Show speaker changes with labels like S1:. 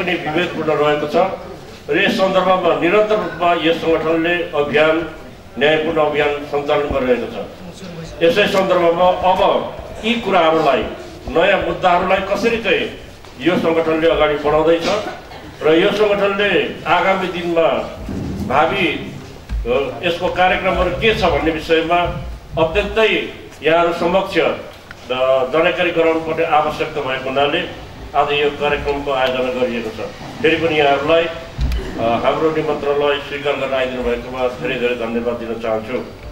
S1: पनि विवेकपूर्ण रहेको छ र यस सन्दर्भमा निरन्तर रूपमा यस सङ्गठनले न्यायपूर्ण अभियान सञ्चालन गरिरहेको छ। यसै सन्दर्भमा अब यी कुराहरूलाई नयाँ मुद्दाहरूलाई कसरी चाहिँ यो सङ्गठनले अगाडि बढाउँदैछ र यो सङ्गठनले आगामी दिनमा भावी यसको कार्यक्रमहरू के छ भन्ने विषयमा अत्यन्तै यहाँहरू समक्ष जानकारी गराउनुपर्ने आवश्यकता भएको हुनाले आज यो कार्यक्रमको आयोजना गरिएको छ। फेरि पनि यहाँहरूलाई हाम्रो निमन्त्रणलाई स्वीकार गर्न आइदिनु भएकोमा धेरै धेरै धन्यवाद दिन चाहन्छु।